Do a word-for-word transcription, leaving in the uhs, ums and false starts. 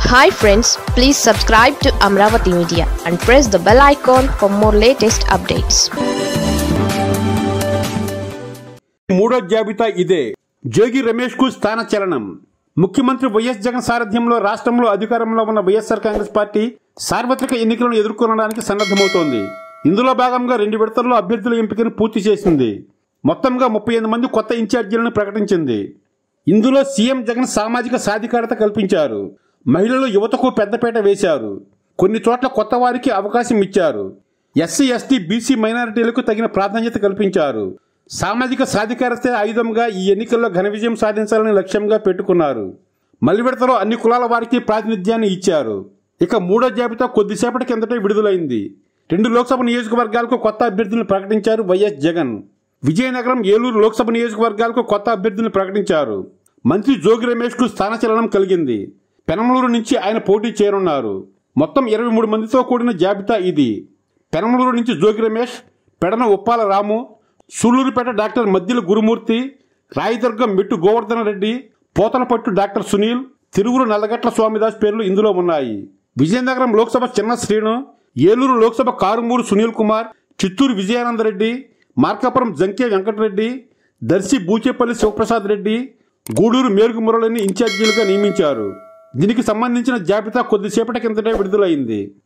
Hi friends, please subscribe to Amravati Media and press the bell icon for more latest updates. మూడో జాబితా ఇదే. జోగి రమేష్ కు స్థాన చలనం. ముఖ్యమంత్రి వైఎస్ జగన్ సారథ్యంలో రాష్ట్రంలో అధికారంలో ఉన్న వైఎస్ఆర్ కాంగ్రెస్ పార్టీ సార్వత్రిక ఎన్నికలను ఎదుర్కొనడానికి సన్నద్ధమవుతోంది. ఇందులో భాగంగా రెండు విడతల్లో అభ్యర్థుల ఎంపికను పూర్తి చేసింది. మొత్తంగా ముప్పై ఎనిమిది మంది కొత్త ఇన్ఛార్జీలను ప్రకటించింది. ఇందులో సీఎం జగన్ సామాజిక సాధికారత కల్పించారు. మహిళలు యువతకు పెద్దపీట వేశారు. కొన్ని చోట్ల కొత్త వారికి అవకాశం ఇచ్చారు. ఎస్సీ ఎస్టీ బీసీ మైనారిటీలకు తగిన ప్రాధాన్యత కల్పించారు. సామాజిక సాధికారత ఆయుధంగా ఈ ఎన్నికల్లో ఘన విజయం సాధించాలని లక్ష్యంగా పెట్టుకున్నారు. మలి విడతలో అన్ని కులాల వారికి ప్రాతినిధ్యాన్ని ఇచ్చారు. ఇక మూడో జాబితా కొద్దిసేపటి కిందటే విడుదలైంది. రెండు లోక్సభ నియోజకవర్గాలకు కొత్త అభ్యర్థులను ప్రకటించారు వైఎస్ జగన్. విజయనగరం, ఏలూరు లోక్సభ నియోజకవర్గాలకు కొత్త అభ్యర్థులను ప్రకటించారు. మంత్రి జోగి రమేష్ కు స్థానచలనం కలిగింది. పెనమలూరు నుంచి ఆయన పోటీ చేయనున్నారు. మొత్తం ఇరవై మూడు మందితో కూడిన జాబితా ఇది. పెనమలూరు నుంచి జోగి రమేష్, పెడన ఉప్పాల రాము, సూళ్లూరుపేట డాక్టర్ మద్దిల గురుమూర్తి, రాయదుర్గం మెట్టు గోవర్ధన రెడ్డి, పోతలపట్టు డాక్టర్ సునీల్, తిరువురు నల్లగట్ల స్వామిదాస్ పేర్లు ఇందులో ఉన్నాయి. విజయనగరం లోక్సభ చిన్న శ్రీను, ఏలూరు లోక్సభ కారుమూరు సునీల్ కుమార్, చిత్తూరు విజయానందరెడ్డి, మార్కాపురం జంకే వెంకటరెడ్డి, దర్శి బూచేపల్లి శివప్రసాద్ రెడ్డి, గూడూరు మేరుగు మురళిని ఇన్ఛార్జీలుగా నియమించారు. దీనికి సంబంధించిన జాబితా కొద్దిసేపటి కిందటే విడుదలైంది.